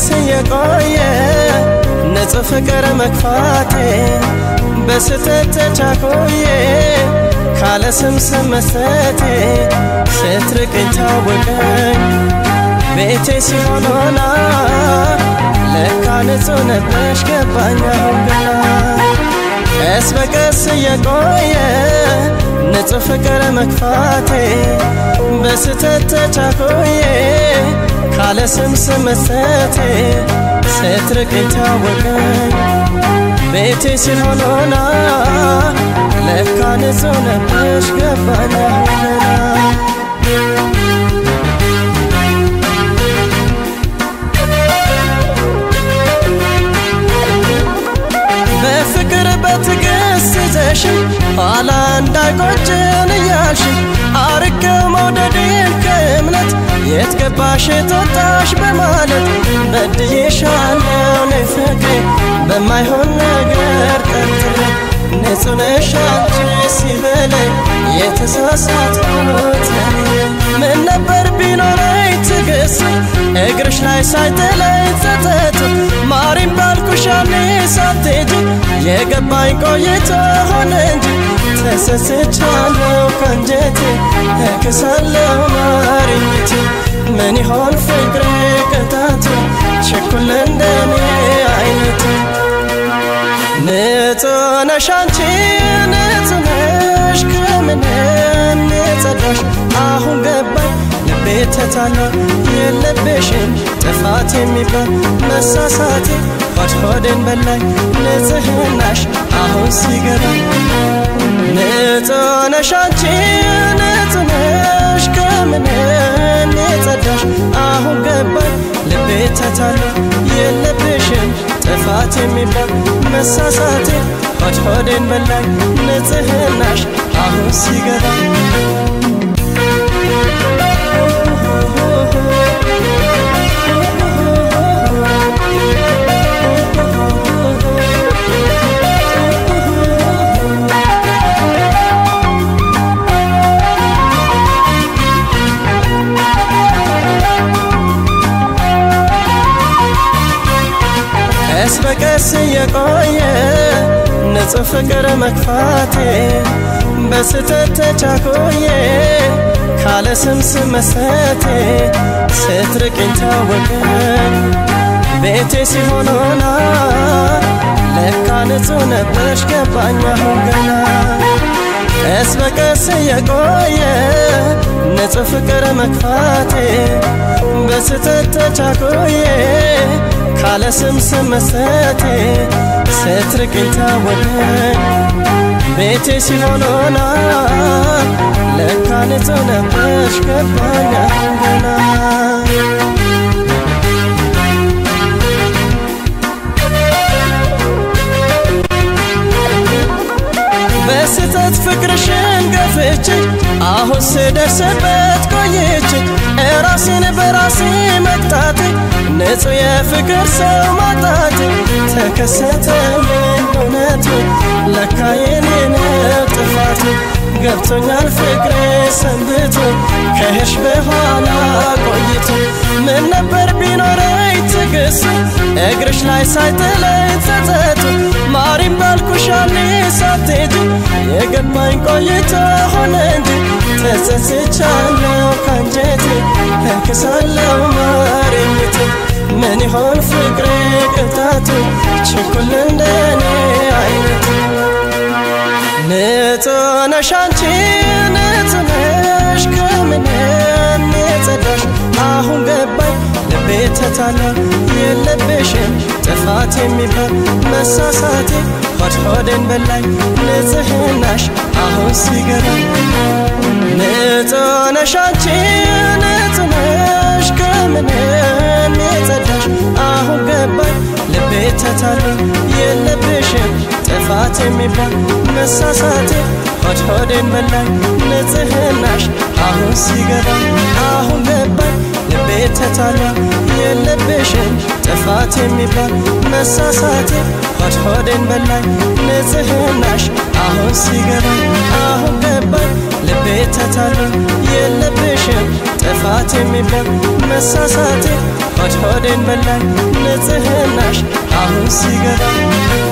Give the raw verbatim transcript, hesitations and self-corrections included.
የቆየ ንጹህ ፍቅር መክፋቴ በስተት ተቻኮዬ ካለ ስም ስመስቴ ስትርቅኝ ታወቀኝ ቤቴ ሲሆንና ለካ ንጹህ ነበርሽ ገባኝ አሁን ገና ቀስ በቀስ የቆየ ንጹህ ፍቅር መክፋቴ በስተት ተቻኮዬ ካለ ስም ስመስቴ ስትርቅኝ ታወቀኝ ቤቴ ሲሆንና ለካ ንጹህ ነበርሽ ገባኝ አሁን ገና በፍቅር በትዕግስት ይዘሽ ኋላ እንዳይቆጭን እያልሽ አርቀው መውደዴን ከእምነት የት ገባሽ ተወጣሽ በማለት በድዬሻለሁ እኔ ፍቅሬ በማይሆን ነገር ቀጥሬ ንጹህ ነሽ አንቺ ሲበለኝ የተሳሳትኩት ምን ነበር ቢኖረኝ ትዕግስት እግርሽ ላይ ሳይጥለኝ ጸጸት ማሪም ባልኩሽ ያኔ ሳትሄጂ የገባኝ ቆይቶ ሆነ እንጂ ተሰስቻለሁ ከአንጀቴ እክሳለሁ ማሪኝቴ ምን ይሆን ፍቅሬ ቅጣቱ ችኩል እንደኔ አይነቱ ንጹህ ነሽ አንቺ ንጹህ ነሽ ከምንም የጸዳሽ አሁን ገባኝ ልቤ ተታላ የለብሽም ጥፋት የሚባል መሳሳቴ ሆድ ሆዴን በላኝ ንጽህናሽ አሁን ሲገባኝ ንጹህ ነሽ አንቺ ንጹህ ነሽ ከምንም የጸዳሽ አሁን ገባኝ ልቤ ተታላ የለብሽም ጥፋት የሚባል መሳሳቴ ሆድ ሆዴን በላኝ ንጽህናሽ አሁን ሲገባኝ ቀስ በቀስ የቆየ ንጹህ ፍቅር መክፋቴ በስተት ተቻኮዬ ካለ ስም ስመስቴ ስትርቅኝ ታወቀኝ ቤቴ ሲሆንና ለካ ንጹህ ነበርሽ ገባኝ አሁን ገና ቀስ በቀስ የቆየ ንጹህ ፍቅር መክፋቴ በስተት ተቻኮዬ ካለ ስም ስመስቴ ስትርቅኝ ታወቀኝ ቤቴ ሲሆንና ለካ ንጹህ ነበርሽ ገባኝ አሁን ገና በስተት ፍቅርሽን ገፍቼ አሁን ስደርስበት ቆይቼ ራሴን በራሴ መቅጣቴ ንጹህ የፍቅር ሰው ማጣቴ ተከሰተልኝ እውነቱ ለካ የኔ ነው ጥፋቱ ገብቶኛል ፍቅሬ ሰንብቶ ከሄድሽ በኋላ ቆይቶ ምን ነበር ቢኖረኝ ትዕግስት እግርሽ ላይ ሳይጥለኝ ጸጸቱ ማሪም ባልኩሽ ያኔ ሳትሄጂ የገባኝ ቆይቶ ሆነ እንጂ ተሰስቻለሁ ከአንጀቴ እክሳለሁ ማሪኝቴ ምን ይሆን ፍቅሬ ቅጣቱ ችኩል እንደኔ አይነቱ ንጹህ ነሽ አንቺ ንጹህ ነሽ ከምንም የጸዳሽ አሁን ገባኝ ልቤ ተታላ የለብሽም ጥፋት የሚባል መሳሳቴ ሆድ ሆዴን በላኝ ንጽህናሽ አሁን ሲገባኝ ንጹህ ነሽ አንቺ ንጹህ ነሽ ከምንም የጸዳሽ አሁን ገባኝ ልቤ ተታላ የለብሽም ጥፋት የሚባል መሳሳቴ ሆድ ሆዴን በላኝ ንጽህናሽ አሁን ሲገባኝ አሁን ገባኝ ልቤ ተታላ የለብሽም ጥፋት የሚባል መሳሳቴ ሆድ ሆዴን በላኝ ንጽህናሽ አሁን ሲገባኝ አሁን ገባኝ ልቤ ተታላ የለብሽም ጥፋት የሚባል መሳሳቴ ሆድ ሆዴን በላኝ ንጽህናሽ አሁን ሲገባ